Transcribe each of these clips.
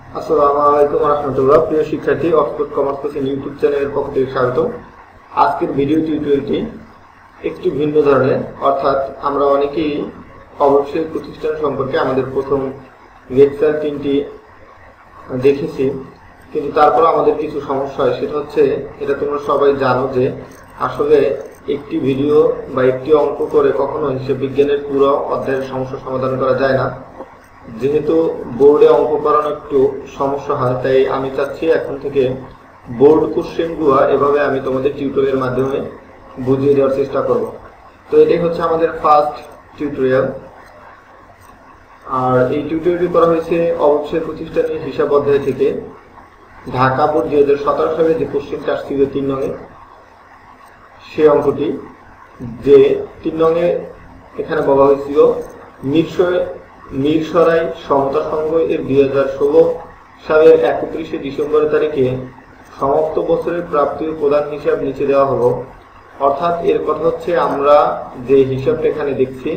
আসসালামু আলাইকুম রাহমাতুল্লাহ। প্রিয় শিক্ষার্থী, অক্সফোর্ড কমার্স কোচিং ইউটিউব চ্যানেলের পক্ষ থেকে স্বাগত। আজকের ভিডিও টিউটোরিয়ালটি একটু ভিন্ন ধরনের, অর্থাৎ আমরা অনেকেই অবশ্যই প্রতিষ্ঠান সম্পর্কে আমাদের প্রথম লেকচার 3টি দেখেছি, কিন্তু তারপর আমাদের কিছু সমস্যা হয়। সেটা হচ্ছে, এটা তোমরা সবাই জানো যে আসলে একটি ভিডিও বা একটি অঙ্ক করে কখনো হিসাব বিজ্ঞানের পুরো অধ্যায়ের সমস্যা সমাধান করা যায় না। যেহেতু বোর্ডে অঙ্ক করানো একটু সমস্যা হয়, তাই আমি চাচ্ছি এখন থেকে বোর্ড কোশ্চেনগুলো এভাবে আমি তোমাদের টিউটোরিয়ালের মাধ্যমে বুঝিয়ে দেওয়ার চেষ্টা করব। তো এটাই হচ্ছে আমাদের ফার্স্ট টিউটোরিয়াল। আর এই টিউটোরিয়ালটি করা হয়েছে অবশ্যই প্রতিষ্ঠানের হিসাব অধ্যায় থেকে। ঢাকা বোর্ড 2017 সালে যে কোশ্চেনটা আসছিল 3 নঙে, সে অঙ্কটি, যে 3 নঙে এখানে বলা হয়েছিল মিরসরাই সমতা সংঘ এর 2016 সালের 31শে ডিসেম্বর তারিখে সমাপ্ত বছরের প্রাপ্তি ও প্রদান হিসাব নিচে দেওয়া হলো। অর্থাৎ এর কথা হচ্ছে, আমরা যে হিসাবটা এখানে দেখছি,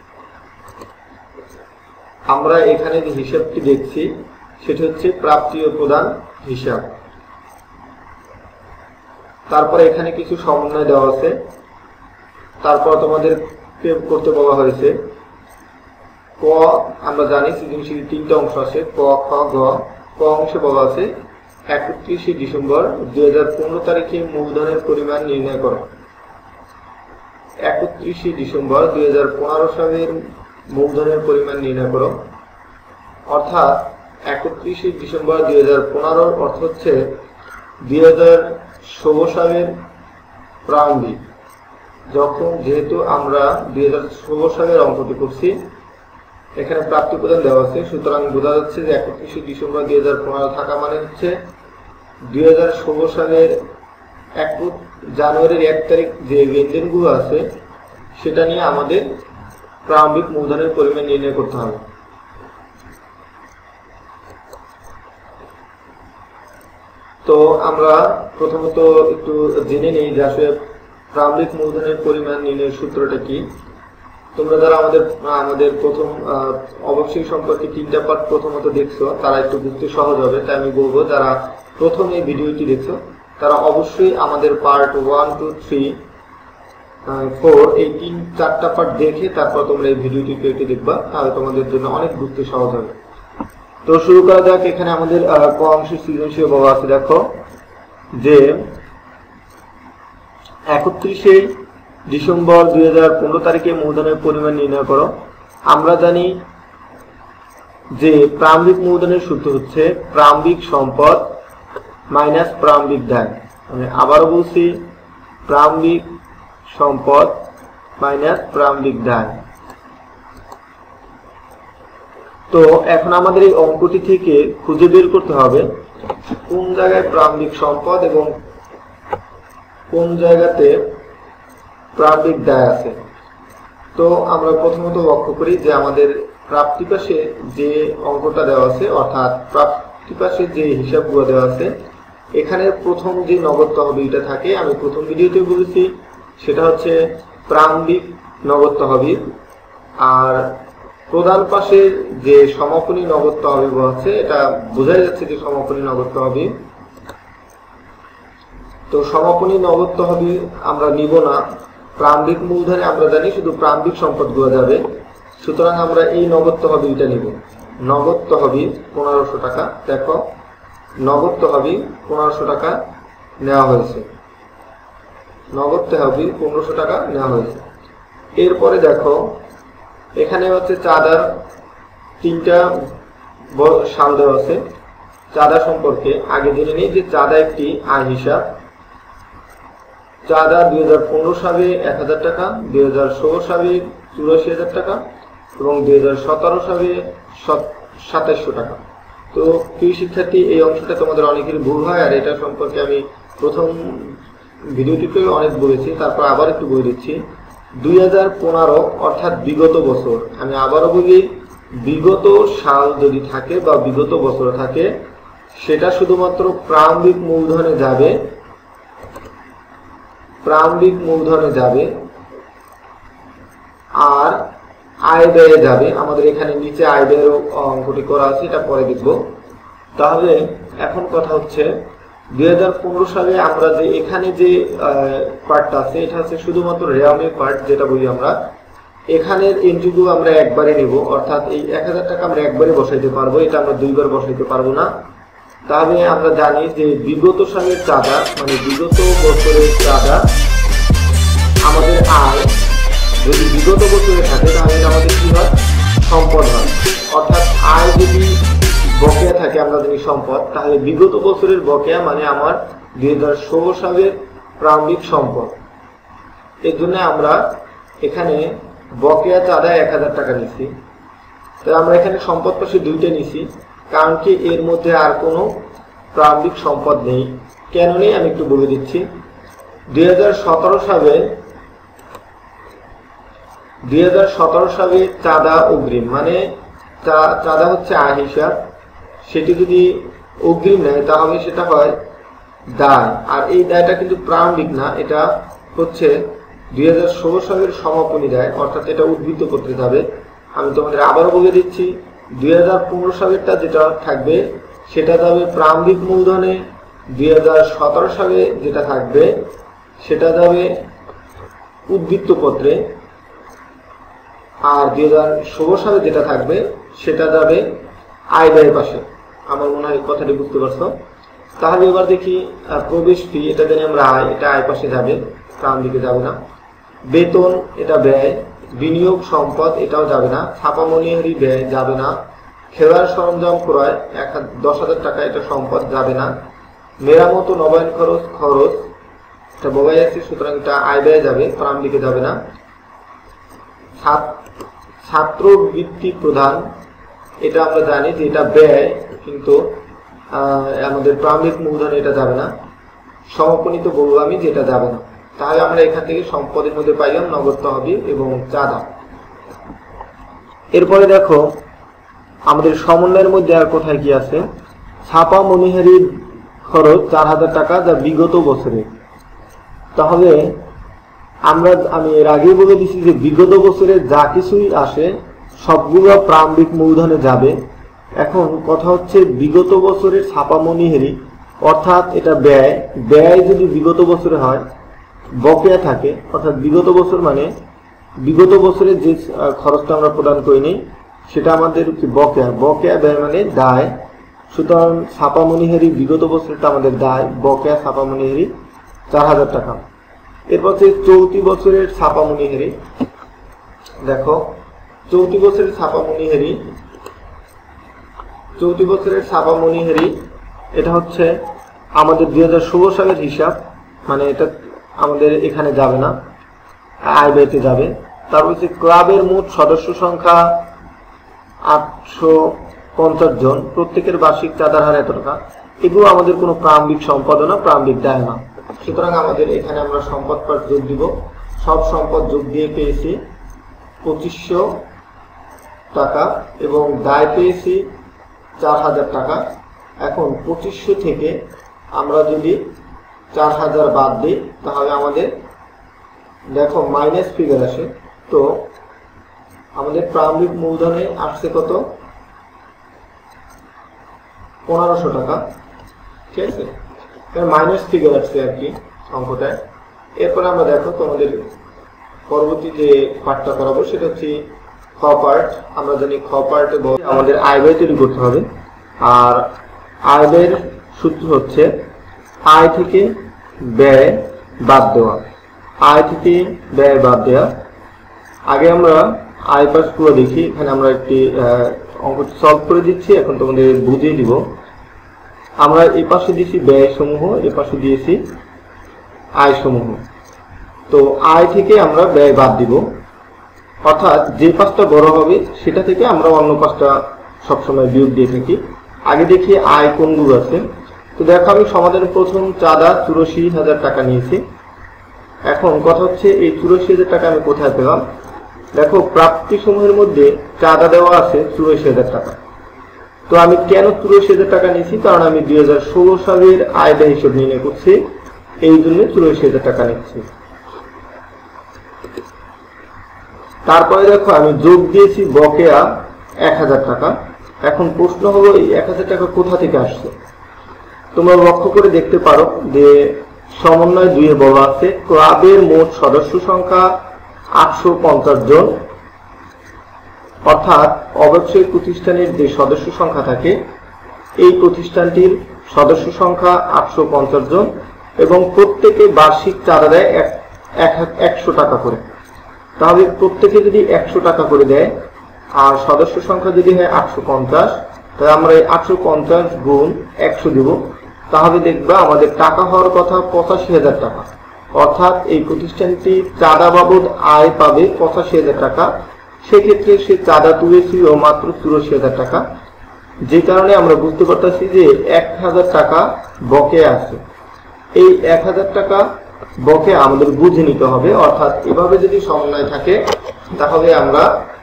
আমরা এখানে যে হিসাবটি দেখছি সেটা হচ্ছে প্রাপ্তি ও প্রদান হিসাব। তারপরে এখানে কিছু সমন্বয় দেওয়া আছে। তারপর তোমাদের করতে বলা হয়েছে ক, আমরা জানি সৃজনশীল 3টা অংশ আছে, ক, খ, গ। ক অংশে বলা আছে 31শে ডিসেম্বর 2015 তারিখে মূলধনের পরিমাণ নির্ণয় করো। 31শে ডিসেম্বর 2015 সালের মূলধনের পরিমাণ নির্ণয় করো। অর্থাৎ 31শে ডিসেম্বর 2015 অর্থ হচ্ছে 2016 সালের প্রারম্ভিক। যেহেতু আমরা 2016 সালের অঙ্কটি করছি, এখানে প্রাপ্তি প্রদান দেওয়া আছে, সুতরাং বোঝা যাচ্ছে যে 31শে ডিসেম্বর 2015 থাকা মানে হচ্ছে 2016 সালের জানুয়ারির 1 তারিখ যে লেনদেনগুলো আছে সেটা নিয়ে আমাদের প্রারম্ভিক মূলধনের পরিমাণ নির্ণয় করতে হবে। তো আমরা প্রথমত একটু জেনে নেই যে আসলে প্রারম্ভিক মূলধনের পরিমাণ নির্ণয়ের সূত্রটা কি। তোমরা যারা আমাদের প্রথম অবশ্যই সম্পর্কে 3টা পার্ট প্রথমত দেখছো, তারা একটু বুঝতে সহজ হবে। তাই আমি বলবো, যারা প্রথম এই ভিডিওটি দেখছো তারা অবশ্যই আমাদের পার্ট 1, 2, 3, 4 এই 4টা পার্ট দেখে তারপর তোমরা এই ভিডিওটি দেখবা, তাহলে তোমাদের জন্য অনেক বুঝতে সহজ হবে। তো শুরু করা যাক। এখানে আমাদের ক অংশের সৃজনশীল বলা আছে, দেখো যে 31শে ডিসেম্বর 2015 তারিখে মূলধনের পরিমাণ নির্ণয় করো। আমরা জানি যে প্রারম্ভিক মূলধনের সূত্র হচ্ছে প্রারম্ভিক সম্পদ মাইনাস প্রারম্ভিক দায়। আমি আবারও বলছি, প্রারম্ভিক সম্পদ মাইনাস প্রারম্ভিক দায়। তো এখন আমাদের এই অঙ্কটি থেকে খুঁজে বের করতে হবে কোন জায়গায় প্রারম্ভিক সম্পদ এবং কোন জায়গাতে প্রারম্ভিক দায় আছে। তো আমরা প্রথমত লক্ষ্য করি যে আমাদের প্রাপ্তি পাশে যে অঙ্কটা দেওয়া আছে, অর্থাৎ প্রাপ্তি পাশে যে হিসাবগুলো দেওয়া আছে, এখানে প্রথম যে নগদ তহবিলটা থাকে, আমি প্রথম ভিডিওতে বলেছি, সেটা হচ্ছে প্রারম্ভিক নগদ তহবিল। আর প্রধান পাশে যে সমাপনী নগদ তহবিল আছে, এটা বোঝাই যাচ্ছে যে সমাপনী নগদ তহবিল। তো সমাপনী নগদ তহবিল আমরা নিব না। প্রারম্ভিক মূলধনে আমরা জানি শুধু প্রারম্ভিক সম্পদগুলো যাবে, সুতরাং আমরা এই নগদ তহবিলটা নিব। নগদ তহবিল 1500 টাকা। দেখো, নগদ তহবিল 1500 টাকা নেওয়া হয়েছে। নগদ তহবিল 1500 টাকা নেওয়া হয়েছে। এরপরে দেখো, এখানে হচ্ছে চাঁদার 3টা সাল দেওয়া আছে। চাঁদা সম্পর্কে আগে জেনে নিই যে চাঁদা একটি আয় হিসাব। চাঁদা 2015 সালে 1000 টাকা, 2016 সালে 84,000 টাকা এবং 2017 সালে 2700 টাকা। তো প্রিয় শিক্ষার্থী, এই অংশটা তোমাদের অনেকের ভুল হয়, আর এটা সম্পর্কে আমি প্রথম ভিডিওটিতে অনেক বলেছি, তারপর আবার একটু বলে দিচ্ছি। 2015 অর্থাৎ বিগত বছর, আমি আবারও বলি, বিগত সাল যদি থাকে বা বিগত বছর থাকে, সেটা শুধুমাত্র প্রারম্ভিক মূলধনে যাবে। প্রারম্ভিক মূলধনে যাবে আর আয় ব্যয়ে যাবে। আমাদের এখানে নিচে আয় ব্যয়ের অঙ্কটি করা আছে, এটা পরে দেখব। তাহলে এখন কথা হচ্ছে 2015 সালে আমরা যে এখানে যে পার্টটা আছে এটা হচ্ছে শুধুমাত্র রেওয়ামি পার্ট, যেটা বলি আমরা এখানের এন্ট্রিগুলো আমরা একবারে নেব, অর্থাৎ এই 1000 টাকা আমরা একবারে বসাইতে পারবো, এটা আমরা দুইবার বসাইতে পারবো না। তাহলে আমরা জানি যে বিগত সালের চাঁদা মানে বিগত বছরের চাঁদা আমাদের আয় যদি বিগত বছরে থাকে তাহলে আমাদের কি হয়, সম্পদ হয়। অর্থাৎ আয় যদি বকেয়া থাকে আমরা জানি সম্পদ, তাহলে বিগত বছরের বকেয়া মানে আমার 2016 সালের প্রারম্ভিক সম্পদ। এর জন্য আমরা এখানে বকেয়া চাঁদা 1000 টাকা নিছি। তাই আমরা এখানে সম্পদ পাশে দুইটা নিছি, কারণ কি এর মধ্যে আর কোনো প্রারম্ভিক সম্পদ নেই। কেন নেই আমি একটু বলে দিচ্ছি। 2017 সালে চাঁদা অগ্রিম মানে চাঁদা হচ্ছে আয় হিসাব, সেটি যদি অগ্রিম নেয় তাহলে সেটা হয় দায়, আর এই দায়টা কিন্তু প্রারম্ভিক না, এটা হচ্ছে 2016 সালের সমাপনী দায়, অর্থাৎ এটা উদ্বৃত্ত করতে যাবে। আমি তোমাদের আবারও বলে দিচ্ছি 2015 সালেরটা যেটা থাকবে সেটা যাবে প্রারম্ভিক মূলধনে, 2017 সালে যেটা থাকবে সেটা যাবে উদ্বৃত্ত পত্রে, আর 2016 সালে যেটা থাকবে সেটা যাবে আয় ব্যয়ের পাশে। আমার মনে হয় কথাটি বুঝতে পারছো। তাহলে এবার দেখি প্রবেশ ফি, এটা জানি আমরা আয়, এটা আয় পাশে যাবে, প্রারম্ভিকে যাবে না। বেতন এটা ব্যয়, বিনিয়োগ সম্পদ এটাও যাবে না, ছাপামণিহারি ব্যয় যাবে না, খেলার সরঞ্জাম ক্রয় 10,000 টাকা এটা সম্পদ যাবে না, মেরামত ও নবায়ন খরচ এটা বলাই আছে, সুতরাং এটা আয় ব্যয় যাবে, প্রারম্ভিকে যাবে না। ছাত্র বৃত্তি প্রদান এটা আমরা জানি যে এটা ব্যয়, কিন্তু আমাদের প্রারম্ভিক মূলধনে এটা যাবে না। সমপনীত বহুগামী যেটা যাবে না। তাহলে আমরা এখান থেকে সম্পদের মধ্যে পাইলাম নগদ তহবিল এবং চাঁদা। এরপরে দেখো আমাদের সমন্বয়ের মধ্যে আর কোথায় কি আছে, ছাপা মণিহারির খরচ 4000 টাকা যা বিগত বছরে। তাহলে আমি এর আগেই বলে দিচ্ছি যে বিগত বছরে যা কিছুই আসে সবগুলো প্রারম্ভিক মূলধনে যাবে। এখন কথা হচ্ছে বিগত বছরের ছাপা মণিহারি, অর্থাৎ এটা ব্যয় যদি বিগত বছরে হয়, বকেয়া থাকে, অর্থাৎ বিগত বছর মানে বিগত বছরের যে খরচটা আমরা প্রদান করি নি সেটা আমাদের কি বকেয়া ব্যয় মানে দায়। সুতরাং ছাপা মণিহারি বিগত বছরটা আমাদের দায়, বকেয়া ছাপা মণিহারি 4000 টাকা। এরপর চলতি বছরের ছাপা মণিহারি, দেখো চলতি বছরের ছাপা মণিহারি এটা হচ্ছে আমাদের 2016 সালের হিসাব, মানে এটা আমাদের এখানে যাবে না, আয় ব্যয়তে যাবে। তারপর হচ্ছে ক্লাবের মোট সদস্য সংখ্যা 850 জন, প্রত্যেকের বার্ষিক চাঁদার হার এত টাকা। এগুলো আমাদের কোনো প্রারম্ভিক সম্পদ না, প্রারম্ভিক দায় না। সুতরাং আমাদের এখানে আমরা সম্পদ পাঠ যোগ দিব, সব সম্পদ যোগ দিয়ে পেয়েছি 2500 টাকা এবং দায় পেয়েছি 4000 টাকা। এখন 2500 থেকে আমরা যদি 4000 বাদ দিই তাহলে আমাদের দেখো মাইনাস ফিগার আসে। তো আমাদের প্রারম্ভিক মূলধনে আসছে কত, 1500 টাকা, ঠিক আছে, মাইনাস ফিগার আসছে আর কি অঙ্কটায়। এরপরে আমরা দেখো তোমাদের পরবর্তী যে পার্টটা করাবো সেটা হচ্ছে খ পার্ট। আমরা জানি খ পার্টে আমাদের আয় ব্যয় তৈরি করতে হবে, আর আয় ব্যয়ের সূত্র হচ্ছে আয় থেকে ব্যয় বাদ দেওয়া। আয় থেকে ব্যয় বাদ দেওয়া। আগে আমরা আয় পাশ পুরো দেখি, এখানে আমরা একটি অঙ্ক সলভ করে দিচ্ছি, এখন তোমাদের বুঝিয়ে দিব। আমরা এই পাশে দিয়েছি ব্যয় সমূহ, এ পাশে দিয়েছি আয় সমূহ। তো আয় থেকে আমরা ব্যয় বাদ দিব, অর্থাৎ যে পাশটা বড় হবে সেটা থেকে আমরা অন্য পাশটা সবসময় বিয়োগ দিয়ে থাকি। আগে দেখি আয় কোনগুলো আছে। তো দেখো আমি সমাধানের প্রথম চাঁদা 84,000 টাকা নিয়েছি। এখন কথা হচ্ছে এই 84,000 টাকা আমি কোথায় পেলাম। দেখো প্রাপ্তি সমূহের মধ্যে চাঁদা দেওয়া আছে 84,000 টাকা। তো আমি কেন 84,000 টাকা নিয়েছি, কারণ আমি 2016 সালের আয় ব্যয় হিসেব নির্ণয় করছি, এই জন্য 84,000 টাকা নিচ্ছি। তারপরে দেখো আমি যোগ দিয়েছি বকেয়া 1000 টাকা। এখন প্রশ্ন হলো এই 1000 টাকা কোথা থেকে আসছে। তোমরা লক্ষ্য করে দেখতে পারো যে সমন্বয় 2 এ বলা আছে ক্লাবের মোট সদস্য সংখ্যা 850 জন, অর্থাৎ অব্যবসায়িক প্রতিষ্ঠানের যে সদস্য সংখ্যা থাকে এই প্রতিষ্ঠানটির সদস্য সংখ্যা 850 জন এবং প্রত্যেকে বার্ষিক চাঁদা দেয় 100 টাকা করে। তাহলে প্রত্যেকে যদি 100 টাকা করে দেয় আর সদস্য সংখ্যা যদি হয় 850, তাহলে আমরা এই 850 গুণ 100 দিব, তাহলে দেখবা আমাদের টাকা হওয়ার কথা 85,000 টাকা। অর্থাৎ এই প্রতিষ্ঠানটি চাঁদা বাবদ আয় পাবে 85,000 টাকা। সেক্ষেত্রে সে চাঁদা তুলেছিল মাত্র 84,000 টাকা, যে কারণে আমরা বুঝতে পারতেছি যে 1000 টাকা বকেয়া আছে। এই 1000 টাকা বকেয়া আমাদের বুঝে নিতে হবে। অর্থাৎ এভাবে যদি সমন্বয় থাকে তাহলে আমরা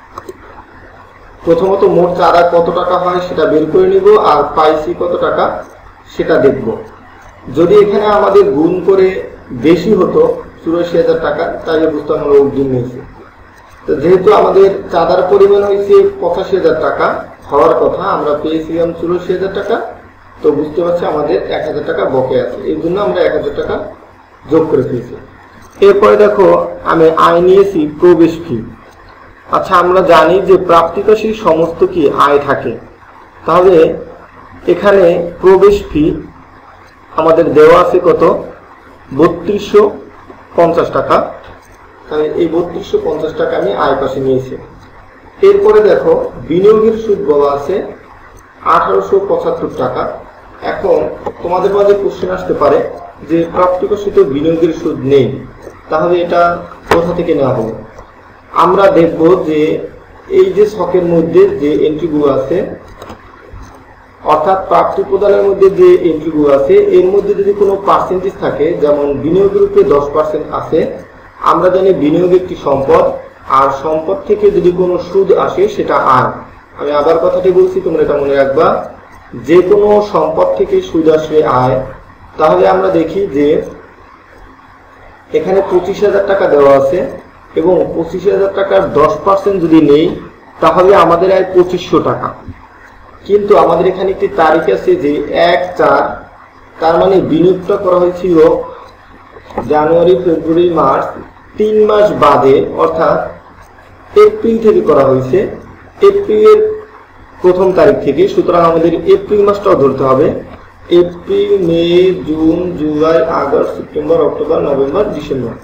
প্রথমত মোট চাঁদা কত টাকা হয় সেটা বের করে নিব আর পাইছি কত টাকা সেটা দেখব। যদি এখানে আমাদের গুণ করে বেশি হতো 84,000 টাকা তাহলে বুঝতাম আমরা অগ্রিম নিয়েছি। তো যেহেতু আমাদের চাঁদার পরিমাণ হয়েছে 85,000 টাকা হওয়ার কথা, আমরা পেয়েছিলাম 84,000 টাকা, তো বুঝতে পারছি আমাদের 1000 টাকা বকে আছে, এই জন্য আমরা 1000 টাকা যোগ করে ফেলেছি। এরপরে দেখো আমি আয় নিয়েছি প্রবেশ ফি। আচ্ছা, আমরা জানি যে প্রাপ্তিকাশীর সমস্ত কি আয় থাকে, তাহলে এখানে প্রবেশ ফি আমাদের দেওয়া আছে কত 3250 টাকা। তাহলে এই 3250 টাকা আমি আয় পাশে নিয়েছি। এরপরে দেখো বিনিয়োগের সুদ বলা আছে 1875 টাকা। এখন তোমাদের মাঝে কোশ্চেন আসতে পারে যে প্রাপ্তিকর্ষিত বিনিয়োগের সুদ নেই, তাহলে এটা কোথা থেকে নেওয়া হবে। আমরা দেখব যে এই যে ছকের মধ্যে যে এন্ট্রিগুলো আছে, অর্থাৎ প্রাপ্তি প্রদানের মধ্যে যে এন্ট্রিগুলো আছে এর মধ্যে যদি কোনো পার্সেন্টেজ থাকে, যেমন বিনিয়োগের উপরে 10% আছে, আমরা জানি বিনিয়োগ একটি সম্পদ, আর সম্পদ থেকে যদি কোনো সুদ আসে সেটা আয়। আমি আবার কথাটি বলছি, তোমরা এটা মনে রাখবা, যে কোনো সম্পদ থেকে সুদ আসবে আয়। তাহলে আমরা দেখি যে এখানে 25,000 টাকা দেওয়া আছে এবং 25,000 টাকার 10% যদি নেই তাহলে আমাদের আয় 2500 টাকা। কিন্তু আমাদের এখানে একটি তারিখ আছে যে 1/4, তার মানে বিনিয়োগটা করা হয়েছিল জানুয়ারি, ফেব্রুয়ারি, মার্চ, 3 মাস বাদে, অর্থাৎ এপ্রিল থেকে করা হয়েছে, এপ্রিলের 1 তারিখ থেকে। সুতরাং আমাদের এপ্রিল মাসটাও ধরতে হবে। April, May, June, July, August, September, October, November, December.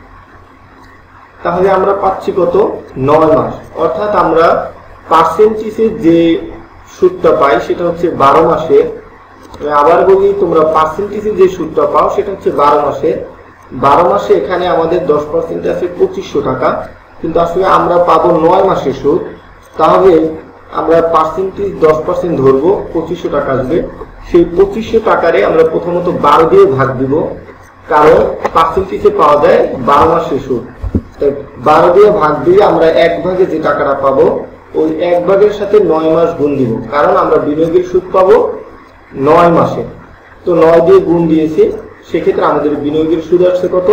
তাহলে আমরা পাচ্ছি কত 9 মাস। অর্থাৎ আমরা পার্সেন্টেজে যে সুদটা পাই সেটা হচ্ছে 12 মাসে। আবার বলি, তোমরা পার্সেন্টেজে যে সুদটা পাও সেটা হচ্ছে 12 মাসে। 12 মাসে এখানে আমাদের 10% আছে 2500 টাকা, কিন্তু আসলে আমরা পাবো 9 মাসের সুদ। তাহলে আমরা পার্সেন্টেজ 10% ধরবো, 2500 টাকা আসবে। সেই 2500 টাকারে আমরা প্রথমত 12 দিয়ে ভাগ দিব, কারণ পার্সেন্টেজে পাওয়া যায় 12 মাসের সুদ। তাই 12 দিয়ে ভাগ দিয়ে আমরা 1 ভাগে যে টাকাটা পাবো ওই 1 ভাগের সাথে 9 মাস গুণ দিব, কারণ আমরা বিনিয়োগের সুদ পাবো 9 মাসে। তো 9 দিয়ে গুণ দিয়েছি, সেক্ষেত্রে আমাদের বিনিয়োগের সুদ আসছে কত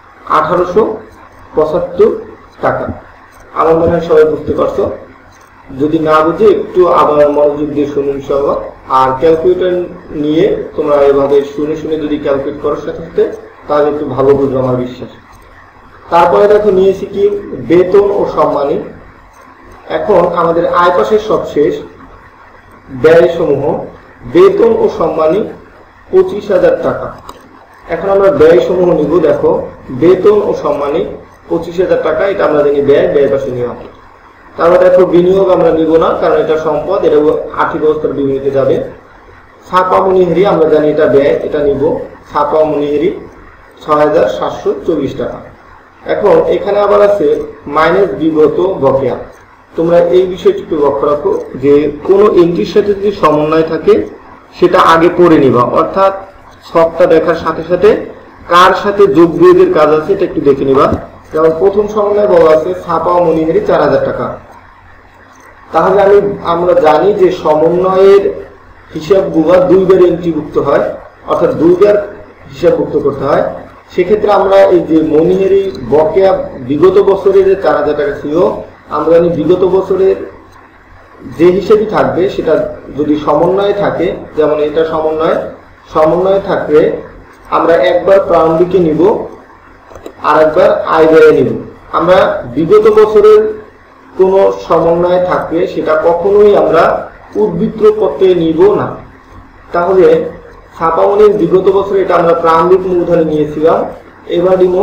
1875 টাকা। আমার মনে হয় সবাই বুঝতে পারছো। যদি না বুঝে একটু আবার মনোযোগ দিয়ে শুনুন সব, আর ক্যালকুলেটর নিয়ে তোমরা এভাবে শুনে শুনে যদি ক্যালকুলেট করার সাথে সাথে তাহলে একটু ভালো বুঝবো আমার বিশ্বাস। তারপরে দেখো নিয়েছি কি বেতন ও সম্মানী। এখন আমাদের আয় পাশের সবশেষ ব্যয় সমূহ, বেতন ও সম্মানী 25,000 টাকা। এখন আমরা ব্যয় সমূহ নিব। দেখো বেতন ও সম্মানী 25,000 টাকা, এটা আমরা জানি ব্যয় পাশে নেওয়া। তারপর দেখো বিনিয়োগ আমরা নিব না, কারণ এটা সম্পদ, এটা আর্থিক অবস্থার বিনিয়োগে যাবে। ছাপা মনিহারি আমরা জানি এটা ব্যয়, এটা নিব। ছাপা মনিহারি 6,740 টাকা। এখন এখানে আবার আছে মাইনাস বিগত বকেয়া। তোমরা এই বিষয়টি একটু লক্ষ্য রাখো যে কোনো এন্ট্রির সাথে যদি সমন্বয় থাকে সেটা আগে পড়ে নিবা, অর্থাৎ ছকটা দেখার সাথে সাথে কার সাথে যোগ বিয়োগের কাজ আছে এটা একটু দেখে নিবা। যেমন প্রথম সমন্বয় বলা আছে ছাপা মনিহারি 4,000 টাকা। তাহলে আমরা জানি যে সমন্বয়ের হিসাবগুলো 2 বার এন্ট্রিভুক্ত হয়, অর্থাৎ 2 বার হিসাবভুক্ত করতে হয়। সেক্ষেত্রে আমরা এই যে মনিহারি বকেয়া বিগত বছরের যে 4,000 টাকা ছিল, আমরা জানি বিগত বছরের যে হিসেবে থাকবে সেটা যদি সমন্বয়ে থাকে, যেমন এটা সমন্বয়ে থাকলে আমরা একবার প্রারম্ভিকে নিব আর একবার আয় ব্যয়ে নিব। আমরা বিগত বছরের কোনো সমন্বয়ে থাকলে সেটা কখনোই আমরা উদ্বৃত্ত পত্রে নিব না। তাহলে ছাপামনির বিগত বছরে এটা আমরা প্রারম্ভিক মূলধনে নিয়েছিলাম, এবার নিব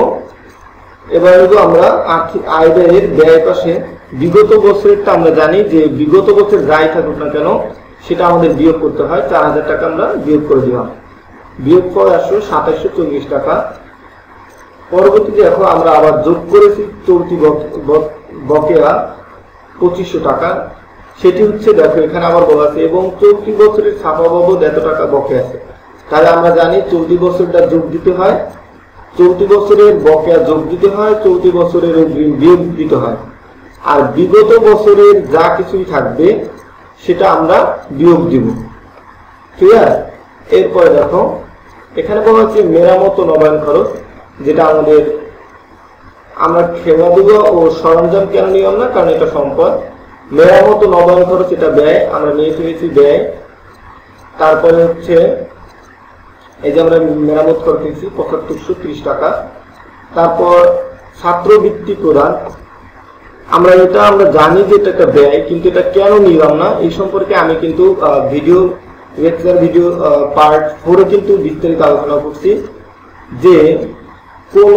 আমরা আর্থিক আয় ব্যয়ের ব্যয় পাশে বিগত বছরেরটা আমরা জানি যে বিগত বছর যাই থাকুক না কেন সেটা আমাদের বিয়োগ করতে হয়। 4000 টাকা আমরা বিয়োগ করে দিলাম, বিয়োগ করে আসলো 2740 টাকা। পরবর্তীতে দেখো আমরা আবার যোগ করেছি চলতি বকেয়া 2500 টাকা, সেটি হচ্ছে দেখো এখানে আবার বলা আছে এবং চলতি বছরের ছাপা বাবদ এত টাকা বকেয়া আছে। তাহলে আমরা জানি চলতি বছরটা যোগ দিতে হয়, চলতি বছরের বকেয়া যোগ দিতে হয়, চলতি বছরের অগ্রিম বিয়োগ দিতে হয়, আর বিগত বছরের যা কিছুই থাকবে সেটা আমরা বিয়োগ দিব। ক্লিয়ার? এরপরে দেখো এখানে বলা হচ্ছে মেরামত ও নবায়ন খরচ, যেটা আমরা খেলাধুলা ও সরঞ্জাম কেন নিলাম না, কারণ এটা সম্পদ। মেরামত ও নবায়ন খরচ এটা ব্যয়, আমরা নিয়ে ফেলেছি ব্যয়। তারপরে হচ্ছে এই যে আমরা মেরামত খরচ নিয়েছি 7530 টাকা। তারপর ছাত্রবৃত্তি প্রদান, আমরা জানি যে এটা একটা ব্যয়, কিন্তু এটা কেন নিলাম না এই সম্পর্কে আমি কিন্তু লেকচার ভিডিও পার্ট 4 কিন্তু বিস্তারিত আলোচনা করছি যে কোন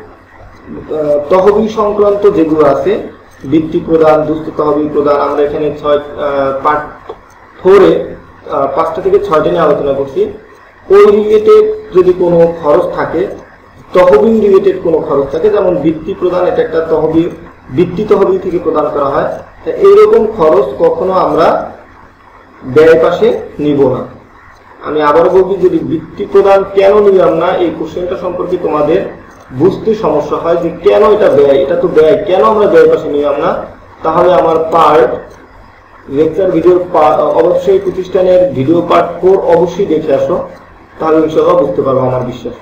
তহবিল সংক্রান্ত যেগুলো আছে বৃত্তি প্রদান, দুস্থ তহবিল প্রদান, আমরা এখানে পার্ট 4-এ 5টা থেকে 6টা নিয়ে আলোচনা করছি। ওই রিলেটেড যদি কোনো খরচ থাকে, তহবিল রিলেটেড কোনো খরচ থাকে, যেমন বৃত্তি প্রদান এটা একটা তহবিল, বৃত্তি তহবিল থেকে প্রদান করা হয়, এইরকম খরচ কখনো আমরা ব্যয় পাশে নিব না। আমি আবার বলবি, যদি বৃত্তি প্রদান কেন নিলাম না এই কোশ্চেনটা সম্পর্কে তোমাদের বুঝতে সমস্যা হয় যে কেন এটা ব্যয়, এটা তো ব্যয়, কেন আমরা ব্যয় পাশে নিলাম না, তাহলে আমার পার্ট লেকচার ভিডিও অবশ্যই প্রতিষ্ঠানের ভিডিও পার্ট 4 অবশ্যই দেখে আসো, তাহলে ইনশাআল্লাহ বুঝতে পারবো আমার বিশ্বাস।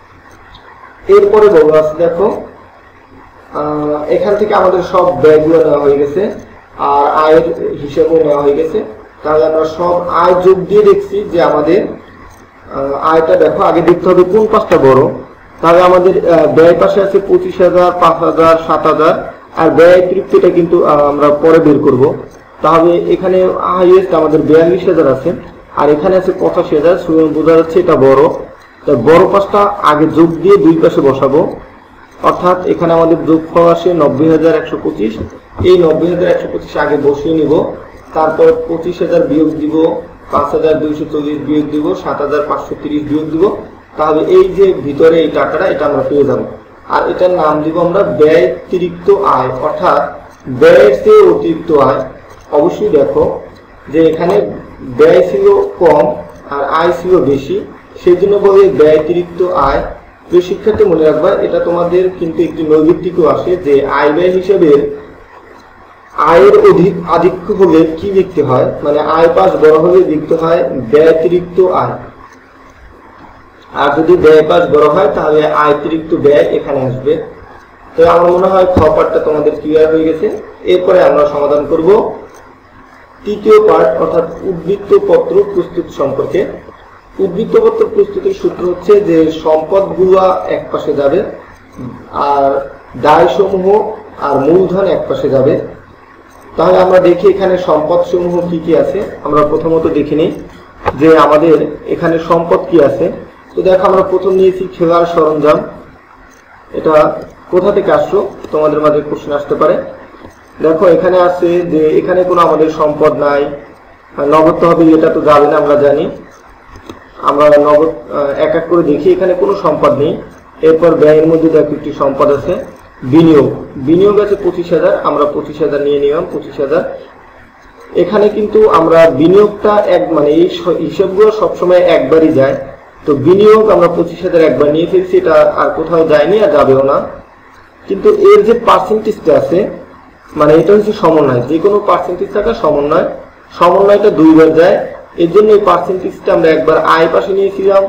এরপরে বলা আছে দেখো এখান থেকে আমাদের সব ব্যয়গুলো নেওয়া হয়ে গেছে আর আয়ের হিসাবও নেওয়া হয়ে গেছে। তাহলে আমরা সব আয় যোগ দিয়ে দেখছি যে আমাদের আয়টা দেখো আগে দেখতে হবে কোন পাঁচটা বড়। তাহলে আমাদের ব্যয় পাশে আছে 25,000, 5,000, 7,000, আর ব্যয় তৃপ্তিটা কিন্তু আমরা পরে বের করব। তাহলে এখানে হাইয়েস্ট আমাদের 42,000 আছে, আর এখানে আছে 85,000, বোঝা যাচ্ছে এটা বড়। তো বড় পাঁচটা আগে যোগ দিয়ে দুই পাশে বসাবো, অর্থাৎ এখানে আমাদের যোগফল আসে 90,125। এই 90,125 আগে বসিয়ে নিব, তারপর 25,000 বিয়োগ দিব, 5,240 বিয়োগ দিব, 7,530 বিয়োগ দিব। তাহলে এই যে ভিতরে এই টাকাটা এটা আমরা পেয়ে যাব, আর এটার নাম দিব আমরা ব্যয়তিরিক্ত আয়, অর্থাৎ ব্যয়ের চেয়ে অতিরিক্ত আয়। অবশ্যই দেখো যে এখানে ব্যয় ছিল কম আর আয় ছিল বেশি, সেই জন্য বলে ব্যয়তিরিক্ত আয়। প্রিয় শিক্ষার্থী মনে রাখবা, এটা তোমাদের কিন্তু একটি নৈর্ব্যক্তিকও আসে যে আয় ব্যয় হিসেবে আয়ের আধিক্য হলে কি লিখতে হয়, মানে আয় পাশ বড় হলে লিখতে হয় ব্যয়তিরিক্ত আয়, আর যদি ব্যয় পাশ বড় হয় তাহলে আয়তিরিক্ত ব্যয় এখানে আসবে। তো আমার মনে হয় খ পার্টটা তোমাদের ক্লিয়ার হয়ে গেছে। এরপরে আমরা সমাধান করব তৃতীয় পার্ট, অর্থাৎ উদ্বৃত্ত পত্র প্রস্তুত সম্পর্কে। উদ্বৃত্ত পত্র প্রস্তুতির সূত্র হচ্ছে যে সম্পদগুলো এক পাশে যাবে আর দায় সমূহ আর মূলধন এক পাশে যাবে। তাহলে আমরা দেখি এখানে সম্পদ সমূহ কি কি আছে। আমরা প্রথমত দেখে নিই যে আমাদের এখানে সম্পদ কি আছে। তো দেখো আমরা প্রথম নিয়েছি খেলার সরঞ্জাম। এটা কোথা থেকে আসলো তোমাদের মাঝে কোশ্চেন আসতে পারে। দেখো এখানে আছে যে এখানে কোনো আমাদের সম্পদ নাই, নগদ তহবিল এটা তো যাবে না আমরা জানি। আমরা নগদ এক এক করে দেখি, এখানে কোনো সম্পদ নেই। এরপর ব্যয়ের মধ্যে দেখো একটি সম্পদ আছে বিনিয়োগ। বিনিয়োগ আছে 25,000, আমরা 25,000 নিয়ে নিলাম 25,000। এখানে কিন্তু আমরা বিনিয়োগটা মানে এই হিসাবগুলো সবসময় একবারই যায়, তো বিনিয়োগ আমরা 25,000 একবার নিয়ে ফেলছি, এটা আর কোথাও যায়নি আর যাবেও না। কিন্তু এর যে পার্সেন্টেজটা আছে, মানে এটা হচ্ছে সমন্বয়, যে কোনো পার্সেন্টেজ থাকা সমন্বয়টা দুইবার যায়। এর জন্য এই পার্সেন্টেজটা আমরা একবার আয় পাশে নিয়েছিলাম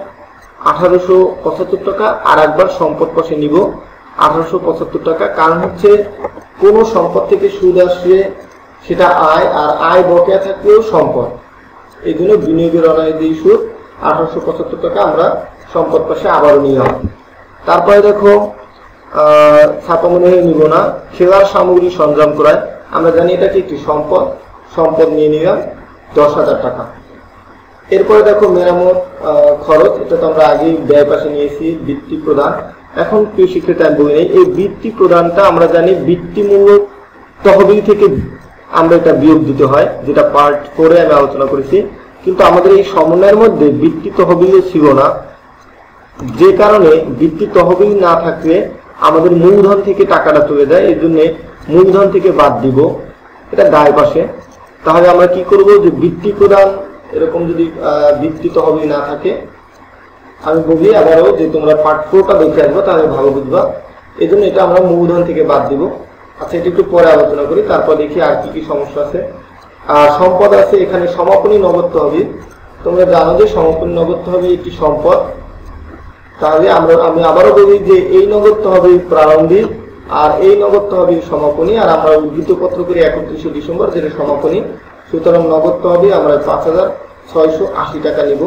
1875 টাকা, আর একবার সম্পদ পাশে নিব 1875 টাকা। কারণ হচ্ছে কোন সম্পদ থেকে সুদ আসলে সেটা আয়, আর আয় বকেয়া থাকলেও সম্পদ। এই জন্য বিনিয়োগের অনাদায়ী সুদ 1875 টাকা আমরা সম্পদ পাশে আবারও নিলাম। তারপরে দেখো ছাপামনিহারি নিব না, খেলার সামগ্রী সরঞ্জাম ক্রয়, আমরা জানি এটা কি একটি সম্পদ, সম্পদ নিয়ে নিলাম 10,000 টাকা। এরপরে দেখো মেরামত খরচ, এটা তো আমরা আগেই ব্যয় পাশে নিয়েছি। বৃত্তি প্রদান, এখন প্রিয় শিক্ষার্থী আমি বলি নেই, এই বৃত্তি প্রদানটা আমরা জানি বৃত্তিমূলক তহবিল থেকে আমরা এটা বিয়োগ দিতে হয়, যেটা পার্ট 4 আমি আলোচনা করেছি। কিন্তু আমাদের এই সমন্বয়ের মধ্যে বৃত্তি তহবিল ছিল না, যে কারণে বৃত্তি তহবিল না থাকলে আমাদের মূলধন থেকে টাকাটা চলে যায়, এই জন্য মূলধন থেকে বাদ দিব, এটা দায় পাশে। তাহলে আমরা কি করব, যে বৃত্তি প্রদান এরকম যদি বৃত্তি তহবিল না থাকে, আমি বলি আবারও যে তোমরা পার্ট 4টা দেখে আসবো, তাহলে ভালো বুঝবা। এই জন্য এটা আমরা মূলধন থেকে বাদ দিব। আচ্ছা, এটা একটু পরে আলোচনা করি, তারপর দেখি আর কি কি সমস্যা আছে। আর সম্পদ আছে এখানে সমাপনী নগদ তহবিল, তোমরা জানো যে সমাপনী নগদ তহবিল একটি সম্পদ। তাহলে আমি আবারও বলি যে এই নগদ তহবিল প্রারম্ভিক, আর এই নগদ তহবিল সমাপনী, আর আমরা উদ্ধৃত পত্র করি 31শে ডিসেম্বর, যেটা সমাপনী। সুতরাং নগদ তহবিল আমরা 5,680 টাকা নিব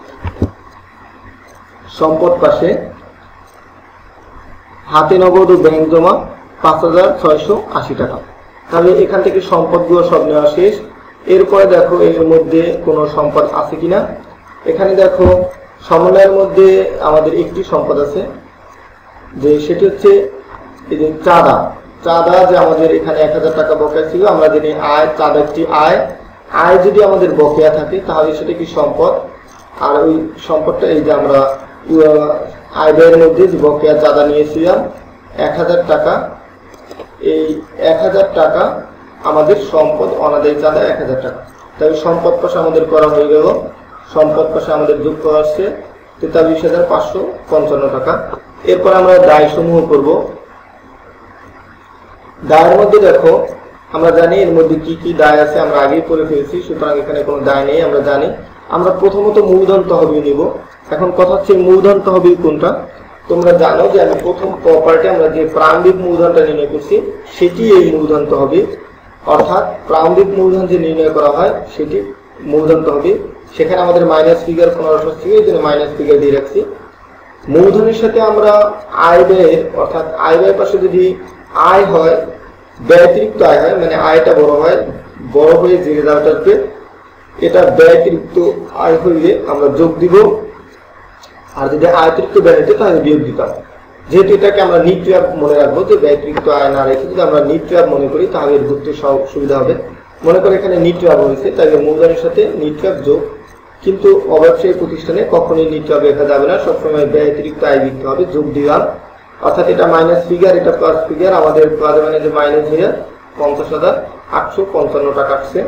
সম্পদ পাশে। হাতে নগদ ও ব্যাংক জমা 5,680 টাকা। তাহলে এখান থেকে সম্পদগুলো সব নেওয়া শেষ। এরপরে দেখো এর মধ্যে কোনো সম্পদ আছে কিনা। এখানে দেখো সমন্বয়ের মধ্যে আমাদের একটি সম্পদ আছে, যে সেটি হচ্ছে এই যে চাঁদা। চাঁদা যে আমাদের এখানে 1000 টাকা বকেয়া ছিল, আমরা জানি আয়, চাঁদা একটি আয়। আয় যদি আমাদের বকেয়া থাকে তাহলে সেটা কি সম্পদ, আর ওই সম্পদটা এই যে আমরা আয় ব্যয়ের মধ্যে যে বকেয়া চাঁদা নিয়েছিলাম 1000 টাকা, এই 1000 টাকা আমাদের সম্পদ, অনাদায়ী চাঁদা 1000 টাকা। তাহলে সম্পদ পাশে আমাদের করা হয়ে গেল, সম্পদ পাশে আমাদের যোগ করা আসছে 43,555 টাকা। এরপর আমরা দায় সমূহ করব। দায়ের মধ্যে দেখো আমরা জানি এর মধ্যে কি কি দায় আছে, আমরা আগেই পড়ে ফেলেছি, সুতরাং এখানে কোনো দায় নেই। আমরা জানি আমরা প্রথমত মূলধন তহবিল নিব। এখন কথা হচ্ছে মূলধন তহবিল কোনটা। তোমরা জানো যে আমি প্রথম প্রপার্টি আমরা যে প্রারম্ভিক মূলধনটা নির্ণয় করছি সেটি এই মূলধন তহবিল, অর্থাৎ প্রারম্ভিক মূলধন যে নির্ণয় করা হয় সেটি মূলধন তহবিল। সেখানে আমাদের মাইনাস ফিগার 1500 ছিল, এই জন্য মাইনাস ফিগার দিয়ে রাখছি। মূলধনের সাথে আমরা আয় ব্যয়ের, অর্থাৎ আয় ব্যয়ের পাশে যদি আয় হয়, ব্যতিরিক্ত আয় হয়, মানে আয়টা বড় হয়ে যে রেজাল্ট আসবে এটা ব্যতিরিক্ত আয় হইলে আমরা যোগ দিব, আর যদি আয়তিরিক্ত ব্যয় হইতে তাহলে বিয়োগ দিতাম। যেহেতু এটাকে আমরা নিট্রিয়াব মনে রাখবো, যে ব্যতিরিক্ত আয় না রেখে যদি আমরা নিট্রিয়াব মনে করি তাহলে এর বুঝতে সুবিধা হবে। মনে করে এখানে নিট্রিয়াব হয়েছে, তাহলে মূলধনের সাথে নিট্রিয়াব যোগ। কিন্তু অব্যবসায়ী প্রতিষ্ঠানে কখনোই নিট্রিয়াব লেখা যাবে না, সবসময় ব্যতিরিক্ত আয় লিখতে হবে, যোগ দিলাম। অর্থাৎ এটা মাইনাস ফিগার, এটা প্লাস ফিগার, আমাদের প্লাস মানে যে মাইনাস ফিগার 50,855 টাকা আসছে।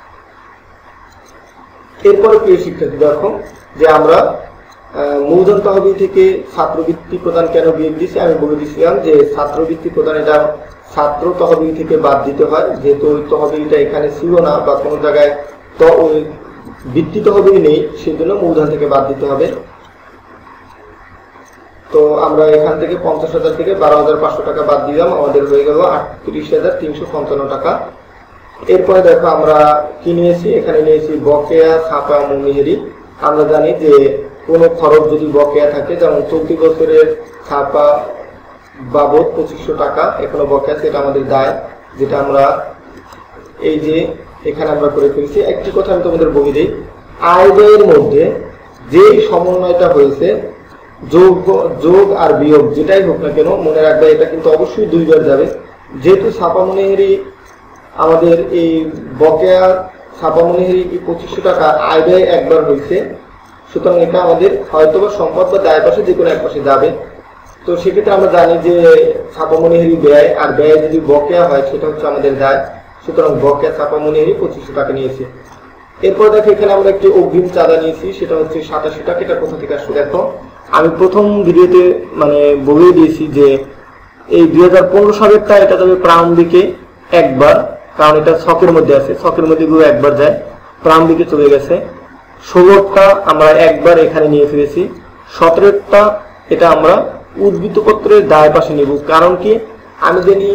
এরপরে প্রিয় শিক্ষার্থী দেখো যে আমরা মূলধন তহবিল থেকে ছাত্রবৃত্তি প্রদান কেন বিয়োগ দিচ্ছি, আমি বলে দিয়েছিলাম যে ছাত্রবৃত্তি প্রদান এটা ছাত্র তহবিল থেকে বাদ দিতে হয়, যেহেতু ওই তহবিলটা এখানে ছিল না বা কোনো জায়গায় তো ওই বৃত্তি তহবিল নেই, সেজন্য মূলধন থেকে বাদ দিতে হবে। তো আমরা এখান থেকে 50,000 থেকে 12,500 টাকা বাদ দিলাম, আমাদের হয়ে গেল 38,355 টাকা। এরপরে দেখো আমরা কি নিয়েছি, এখানে নিয়েছি বকেয়া ছাপা মনিহারি। আমরা জানি যে কোনো খরচ যদি বকেয়া থাকে, যেমন চলতি বছরের ছাপা বাবদ 2500 টাকা এখনো বকেয়া, সেটা আমাদের দায়, যেটা আমরা এই যে এখানে আমরা করে ফেলছি। একটি কথা আমি তোমাদের বলে দিই, আয় ব্যয়ের মধ্যে যেই সমন্বয়টা হয়েছে, যোগ আর বিয়োগ যেটাই হোক না কেন, মনে রাখবে এটা কিন্তু অবশ্যই 2 বার যাবে। যেহেতু ছাপা মনিহারি আমাদের এই বকেয়া ছাপা মনিহারি 2500 টাকা আয় ব্যয় একবার হয়েছে, সুতরাং এটা আমাদের হয়তোবা সম্পদ বা দায় পাশে যে কোনো এক পাশে যাবে। তো সেক্ষেত্রে আমরা জানি যে ছাপা মনিহারি ব্যয়, আর ব্যয় যদি বকেয়া হয় সেটা হচ্ছে আমাদের দায়, সুতরাং বকেয়া ছাপা মনিহারি 2500 টাকা নিয়েছে। এরপর দেখো এখানে আমরা একটি অগ্রিম চাঁদা নিয়েছি, সেটা হচ্ছে 87 টাকা। এটা কোথা থেকে আসছে দেখো, আমি প্রথম ভিডিওতে মানে বলে দিয়েছি যে এই 2015 সালেরটা এটা যাবে প্রারম্ভিকে একবার, কারণ এটা ছকের মধ্যে আছে, ছকের মধ্যে গুলো একবার যায়, প্রারম্ভিকে চলে গেছে। 16টা আমরা একবার এখানে নিয়ে ফিরেছি, 17টা এটা আমরা উদ্ধৃত পত্রের দায় পাশে নিব। কারণ কি, আমি জানি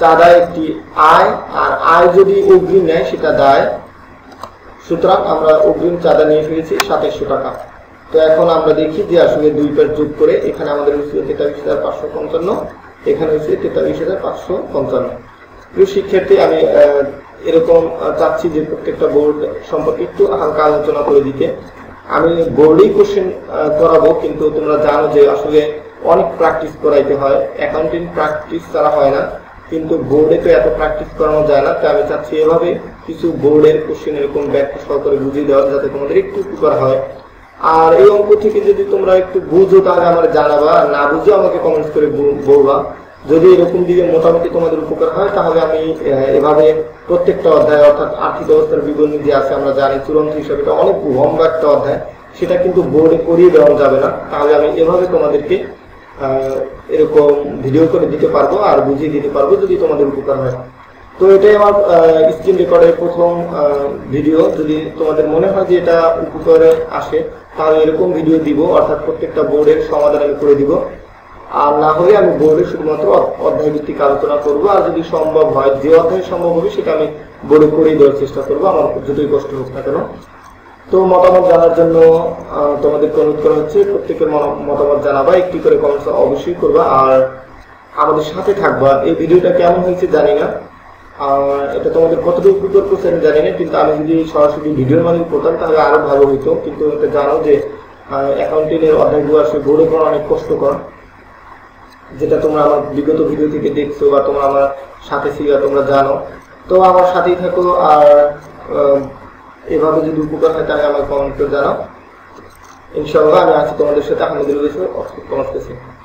চাঁদা একটি আয়, আর আয় যদি অগ্রিম নেয় সেটা দায়। সুতরাং আমরা অগ্রিম চাঁদা নিয়ে ফেলেছি 2700 টাকা। তো এখন আমরা দেখি যে আসলে দুই পেজ যোগ করে এখানে আমাদের হচ্ছে 43,555, এখানে হচ্ছে 43,555। প্রিয় শিক্ষার্থী, আমি এরকম চাচ্ছি যে প্রত্যেকটা বোর্ড সম্পর্কে একটু হালকা আলোচনা করে দিতে। আমি বোর্ডেই কোশ্চেন করাবো, কিন্তু তোমরা জানো যে আসলে অনেক প্র্যাকটিস করাইতে হয়, অ্যাকাউন্টিং প্র্যাকটিস ছাড়া হয় না, কিন্তু বোর্ডে তো এত প্র্যাকটিস করানো যায় না। তাই আমি চাচ্ছি এভাবে কিছু বোর্ডের কোশ্চেন এরকম ব্যাখ্যা সহকারে বুঝিয়ে দেওয়া যাতে তোমাদের একটু উপকার হয়। আর এই অঙ্ক থেকে যদি তোমরা একটু বুঝো তাহলে আমার জানাবা, না বুঝো আমাকে কমেন্টস করে বলবা। যদি এরকম দিকে মোটামুটি তোমাদের উপকার হয় তাহলে আমি এভাবে প্রত্যেকটা অধ্যায়, অর্থাৎ আর্থিক অবস্থার বিবরণী যে আছে আমরা জানি চূড়ান্ত হিসাবে এটা অনেক লম্বা একটা অধ্যায়, সেটা কিন্তু বোর্ডে করিয়ে দেওয়া যাবে না। তাহলে আমি এভাবে তোমাদেরকে এরকম ভিডিও করে দিতে পারবো আর বুঝিয়ে দিতে পারবো যদি তোমাদের উপকার হয়। তো এটাই আমার স্ক্রিন রেকর্ডের প্রথম ভিডিও। যদি তোমাদের মনে হয় যে এটা উপকারে আসে তাহলে এরকম ভিডিও দিব, অর্থাৎ প্রত্যেকটা বোর্ডের সমাধান আমি করে দিব। আর না হলে আমি বোর্ডে শুধুমাত্র অধ্যায় ভিত্তিক আলোচনা করবো, আর যদি সম্ভব হয় যে অধ্যায় সম্ভব হবে সেটা আমি বোর্ডে করেই দেওয়ার চেষ্টা করবো, আমার যতই কষ্ট হোক না কেন। তো মতামত জানার জন্য তোমাদেরকে অনুরোধ করা হচ্ছে প্রত্যেকের মতামত জানাবা, একটি করে কমেন্টস অবশ্যই করবা আর আমাদের সাথে থাকবা। এই ভিডিওটা কেমন হয়েছে জানি না, এটা তোমাদের কতটুকু উপকার করছে আমি জানি না, কিন্তু আমি যদি সরাসরি ভিডিওর মাধ্যমে করতাম তাহলে আরো ভালো হইতো। কিন্তু এটা জানো যে অ্যাকাউন্টিং এর অধ্যায়গুলো আসলে বোর্ডে করা অনেক কষ্টকর, যেটা তোমরা আমার বিগত ভিডিও থেকে দেখছো বা তোমরা আমার সাথে ছিল তোমরা জানো। তো আমার সাথেই থাকো, আর এভাবে যদি উপকার হয় তাহলে আমার কমেন্ট করে জানাও। ইনশাআল্লাহ আমি আছি তোমাদের সাথে। Ahmedul Islam, Oxford commerce.